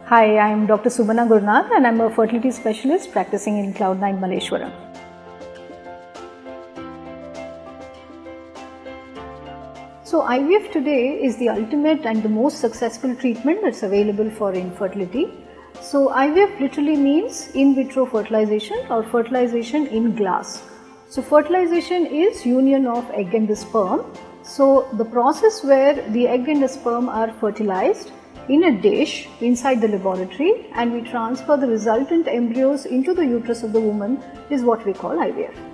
Hi, I am Dr. Subhana Gurnath and I am a fertility specialist practicing in Cloud9 Malleshwaram. So IVF today is the ultimate and the most successful treatment that's available for infertility. So IVF literally means in vitro fertilization or fertilization in glass. So fertilization is union of egg and the sperm. So the process where the egg and the sperm are fertilized in a dish inside the laboratory and we transfer the resultant embryos into the uterus of the woman is what we call IVF.